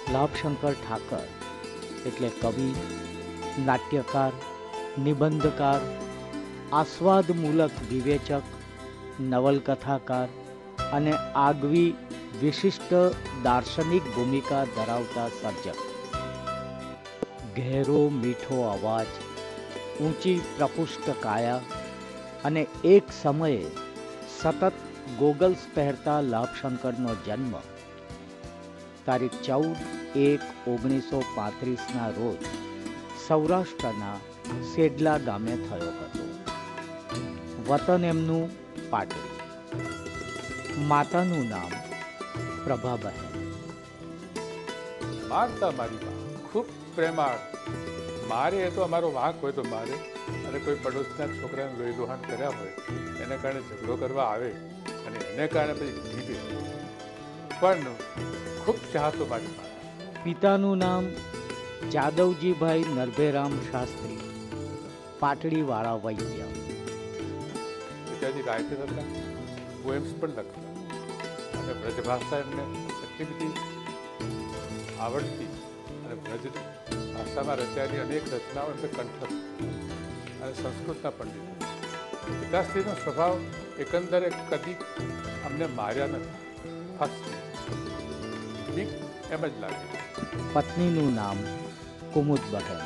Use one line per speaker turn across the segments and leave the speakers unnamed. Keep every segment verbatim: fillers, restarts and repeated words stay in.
લાભશંકર ઠાકર એટલે કવિ, નાટ્યકાર, નિબંધકાર, આસ્વાદમૂલક વિવેચક, નવલકથાકાર અને આગવી વિશિષ્ટ દાર્શનિક ભૂમિકા ધરાવતા સર્જક. ઘેરો મીઠો અવાજ, ઊંચી પ્રપુષ્ટ કાયા અને એક સમયે સતત ગોગલ્સ પહેરતા લાભશંકરનો જન્મ તારીખ ચૌદ એક ઓગણીસો પાંત્રીસના રોજ સૌરાષ્ટ્રના સેડલા ગામે થયો હતો. વતન એમનું પાટડી. માતાનું નામ પ્રભાબહેન.
મારતા મારી માં ખૂબ પ્રેમાળ. મારે એ તો અમારો વાંક હોય તો મારે, અને કોઈ પડોશના છોકરાને લોહી લોહાણ કર્યા હોય એને કારણે ઝઘડો કરવા આવે અને એને કારણે પછી જીતે, પણ ખૂબ ચાહતો મારી માં.
પિતાનું નામ જાદવજીભાઈ નરભેરામ શાસ્ત્રી, પાટડીવાળા વૈદ્ય.
પિતાજી રાઇટર હતા, પોએમ્સ પણ લખતા અને બ્રજભાષા એમને એટલી બધી આવડતી અને બ્રજ ભાષામાં રચાયેલી અનેક રચનાઓ એમને કંઠસ્થ અને સંસ્કૃતના પંડિત. પિતાશ્રીનો સ્વભાવ એકંદરે કદી અમને માર્યા નથી, ફર્સ્ટ બીક એમ જ લાગે.
પત્નીનું નામ કુમુદબહેન.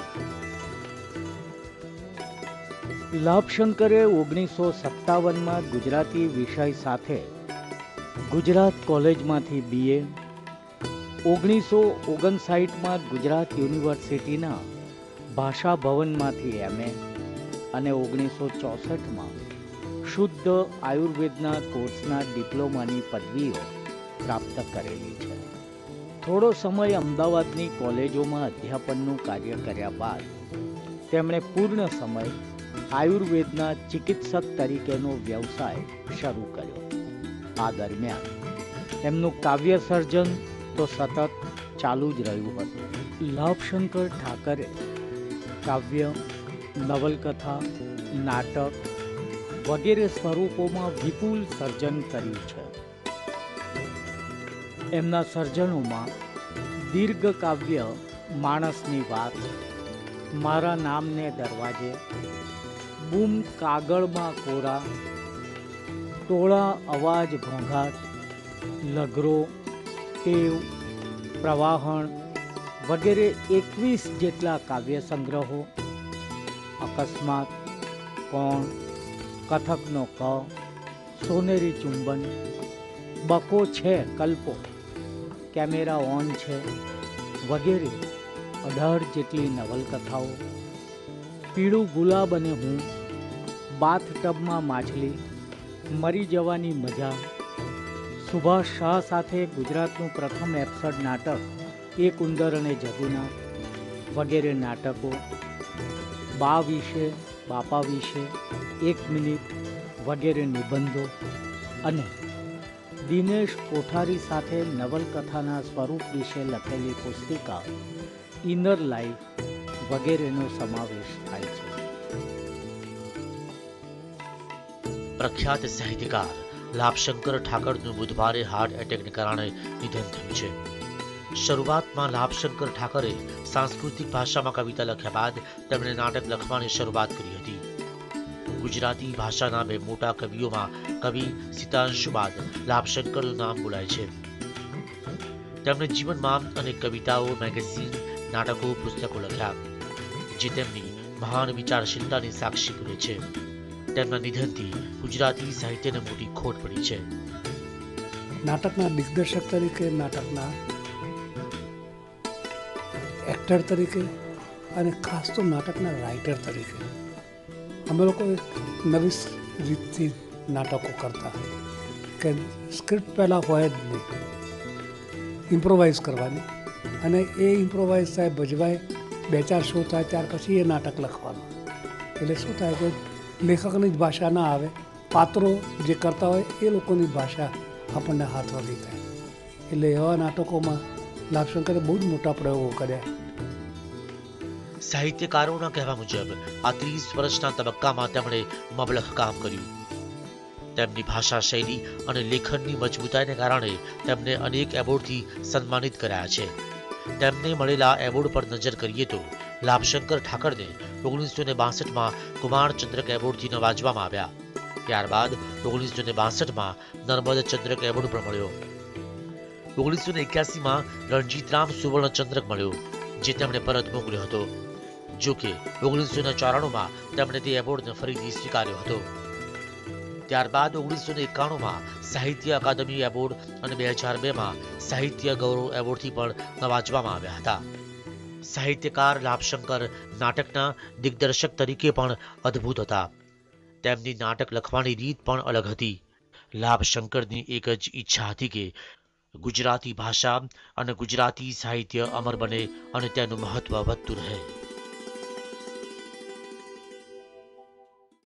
લાભશંકરે ઓગણીસો સત્તાવનમાં ગુજરાતી વિષય સાથે ગુજરાત કોલેજમાંથી બીએ, ઓગણીસો ઓગણસાઠમાં ગુજરાત યુનિવર્સિટીના ભાષા ભવનમાંથી એમએ અને ઓગણીસો ચોસઠમાં શુદ્ધ આયુર્વેદના કોર્સના ડિપ્લોમાની પદવીઓ પ્રાપ્ત કરેલી છે. થોડો સમય અમદાવાદની કોલેજોમાં અધ્યાપનનું કાર્ય કર્યા બાદ તેમણે પૂર્ણ સમય આયુર્વેદના ચિકિત્સક તરીકેનો વ્યવસાય શરૂ કર્યો. આ દરમિયાન એમનું કાવ્ય સર્જન તો સતત ચાલુ જ રહ્યું હતું. લાભશંકર ઠાકરે કાવ્ય, નવલકથા, નાટક વગેરે સ્વરૂપોમાં વિપુલ સર્જન કર્યું છે. એમના સર્જનોમાં દીર્ઘ કાવ્ય માણસની વાત, મારા નામને દરવાજે, બૂમ કાગળમાં કોરા, ટોળા અવાજ ઘોંઘાટ, લઘરો, ટેવ, પ્રવાહણ વગેરે એકવીસ જેટલા કાવ્ય સંગ્રહો, અકસ્માત, કોણ, કથકનો ક, સોનેરી ચુંબન, બકો છે કલ્પો, કેમેરા ઓન છે વગેરે અઢાર જેટલી નવલકથાઓ, પીળું ગુલાબ અને હું, બાથ ટબમાં માછલી, મરી જવાની મજા, સુભાષ શાહ સાથે ગુજરાતનું પ્રથમ એપિસોડ નાટક એક ઉંદર અને જગુના વગેરે નાટકો, બા વિશે, બાપા વિશે, એક મિનિટ વગેરે નિબંધો અને દિનેશ કોઠારી સાથે નવલકથાના સ્વરૂપ વિશે લખેલી પુસ્તિકા ઇનર લાઈફ વગેરેનો સમાવેશ થાય છે.
પ્રખ્યાત સાહિત્યકાર લાભશંકર ઠાકરનું બુધવારે હાર્ટ એટેકને કારણે નિધન થયું છે. શરૂઆતમાં લાભશંકર ઠાકરે સાંસ્કૃતિક ભાષામાં કવિતા લખ્યા બાદ તેમણે નાટક લખવાની શરૂઆત કરી હતી. ગુજરાતી ભાષાના બે મોટા કવિઓમાં કવિ સિતાંશુ બાદ લાભશંકરનું નામ બોલાય છે. તેમણે જીવનમાં અનેક કવિતાઓ, મેગેઝિન, નાટકો, પુસ્તકો લખ્યા જે તેમની મહાન વિચારશીલતાની સાક્ષી પૂરે છે. તેમના નિધનથી ગુજરાતી સાહિત્યને મોટી ખોટ પડી છે.
નાટકના દિગ્દર્શક તરીકે, નાટકના એક્ટર તરીકે અને ખાસ તો નાટકના રાઇટર તરીકે અમે લોકો એક નવી રીતથી નાટકો કરતા કે સ્ક્રિપ્ટ પહેલાં હોય જ નહીં, ઇમ્પ્રોવાઇઝ કરવાની, અને એ ઇમ્પ્રોવાઇઝ થાય, ભજવાય, બે ચાર શો થાય, ત્યાર પછી એ નાટક લખવાનું. એટલે શું થાય કે લેખકની જ ભાષા ના આવે, પાત્રો જે કરતા હોય એ લોકોની ભાષા આપણને હાથવડી થાય. એટલે એવા નાટકોમાં લાભશંકરે બહુ જ મોટા પ્રયોગો કર્યા.
સાહિત્યકારોના કહેવા મુજબ આ ત્રીસ વર્ષના તબક્કામાં તેમણે મબલખ કામ કર્યું. તેમની ભાષા શૈલી અને લેખનની મજબૂતાઈને કારણે તેમને અનેક એવોર્ડથી સન્માનિત કરાયા છે. તેમને મળેલા એવોર્ડ પર નજર કરીએ તો લાભશંકર ઠાકરને ઓગણીસો ને બાસઠમાં કુમાર ચંદ્રક એવોર્ડથી નવાજવામાં આવ્યા. ત્યારબાદ ઓગણીસો ને બાસઠમાં નર્મદ ચંદ્રક એવોર્ડ પણ મળ્યો. ઓગણીસો ને એક્યાસીમાં રણજીતરામ સુવર્ણ ચંદ્રક મળ્યો, જે તેમણે પરત મોકલ્યો હતો. જો કે ઓગણીસો ને ચોરાણુંમાં તેમણે તે એવોર્ડને ફરીથી સ્વીકાર્યો હતો. ત્યારબાદ ઓગણીસો ને એકાણુંમાં સાહિત્ય અકાદમી એવોર્ડ અને બે હજાર બેમાં સાહિત્ય ગૌરવ એવોર્ડથી પણ નવાજવામાં આવ્યા હતા. સાહિત્યકાર લાભશંકર નાટકના દિગ્દર્શક તરીકે પણ અદ્ભુત હતા. તેમની નાટક લખવાની રીત પણ અલગ હતી. લાભશંકરની એક જ ઈચ્છા હતી કે ગુજરાતી ભાષા અને ગુજરાતી સાહિત્ય અમર બને અને તેનું મહત્વ વધતું રહે.